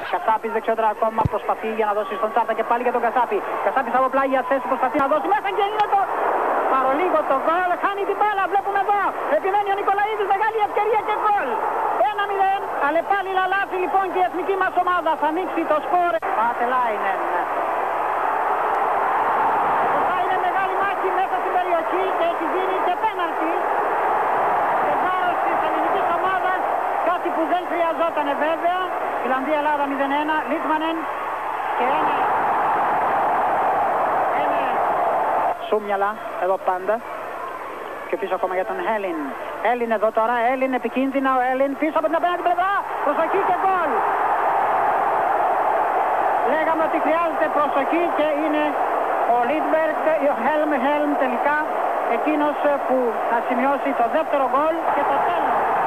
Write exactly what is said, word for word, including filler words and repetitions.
Κασάπης δεξιότερα ακόμα προσπαθεί για να δώσει στον Τσάρτα και πάλι για τον Κασάπη. Κασάπης από πλάγια θέση προσπαθεί να δώσει μέσα και είναι το παρολίγο το γκολ. Χάνει την μπάλα, βλέπουμε εδώ. Επιμένει ο Νικολαίδης, μεγάλη ευκαιρία και γκολ. ένα μηδέν. Αλλά πάλι λαλάφει λοιπόν και η εθνική μας ομάδα θα ανοίξει το σκορ. Πατελάινεν. Θα είναι μεγάλη μάχη μέσα στην περιοχή και έχει γίνει και πέναλτι. Σε βάρος της ελληνικής ομάδας, κάτι που δεν χρειαζόταν βέβαια. Φιλανδία-Ελλάδα μηδέν ένα, Λίτμανεν και ένα, ένα Σούμιαλα εδώ πάντα και πίσω ακόμα για τον Έλλην. Έλλην εδώ τώρα, Έλλην επικίνδυνα ο Έλλην πίσω από την απέναντι πλευρά, προσοχή και γκολ. Λέγαμε ότι χρειάζεται προσοχή και είναι ο Λίτμπεργκ ή ο Χέλμ Χέλμ τελικά εκείνος που θα σημειώσει το δεύτερο γκολ και το τέλος.